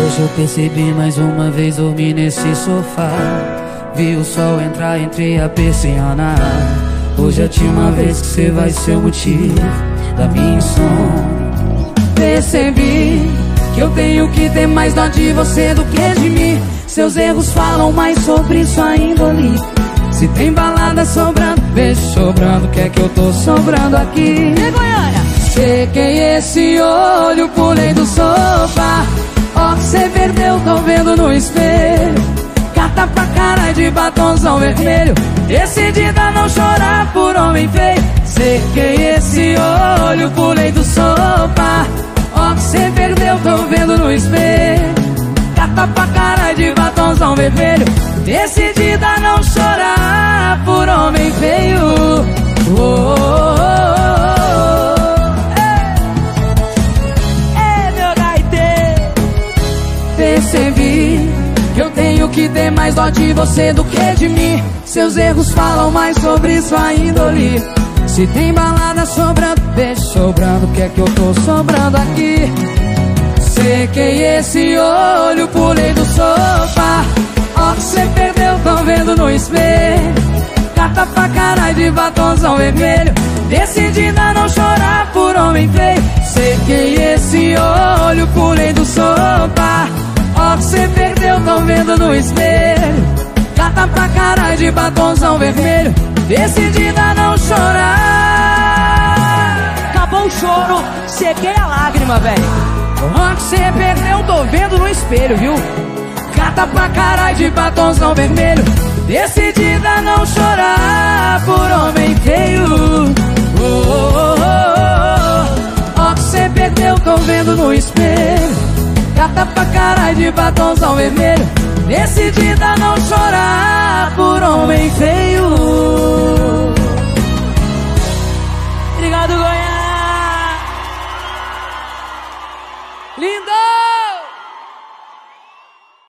Hoje eu percebi mais uma vez, dormi nesse sofá. Vi o sol entrar entre a persiana. Hoje é a última vez que você vai ser o motivo da minha insônia. Percebi que eu tenho que ter mais dó de você do que de mim. Seus erros falam mais sobre sua índole. Se tem balada sobrando, beijo sobrando, quer que eu tô sobrando aqui? E Goiânia? Sequei esse olho, pulei do sofá. Ó, cê perdeu, tô vendo no espelho. Carta pra cara de batonzão vermelho. Decidida a não chorar por homem feio. Sequei esse olho, pulei do sofá. Ó, cê perdeu, tô vendo no espelho. Carta pra cara de batonzão vermelho. Decidida a não chorar por homem feio. Oh, oh, oh, oh. Ei, meu gaiteiro. Percebi que eu tenho que ter mais dó de você do que de mim. Seus erros falam mais sobre sua índole. Se tem balada sobrando, beijo sobrando, quer que eu tô sobrando aqui? Sequei esse olho, pulei do sofá. Ó, cê perdeu, tô vendo no espelho. Carta pra caralho de batonzão vermelho. Decidida a não chorar por homem feio. Sequei esse olho, pulei do sofá. Ó, cê perdeu, tô vendo no espelho. Carta pra caralho de batonzão vermelho. Decidida a não chorar. Acabou o choro, sequei a lágrima, velho. Ó, cê perdeu, tô vendo no espelho, viu? Carta pra caralho de batonzão vermelho. Decidida a não chorar por homem feio. Oh, oh, oh, oh. Ó, cê perdeu, tô vendo no espelho. Carta pra caralho de batonzão vermelho. Decidida a não chorar